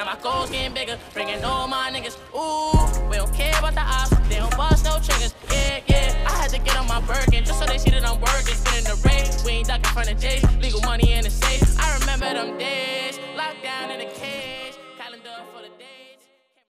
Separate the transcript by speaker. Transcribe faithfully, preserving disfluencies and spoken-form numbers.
Speaker 1: my goals getting bigger, bringing all my niggas. Ooh, we don't care about the ops, they don't bust no triggers. Yeah, yeah, I had to get on my Birkin just so they see that I'm working. Spinning the race, we ain't ducking in front of J's, legal money in the safe. I remember them days, locked down in the cage.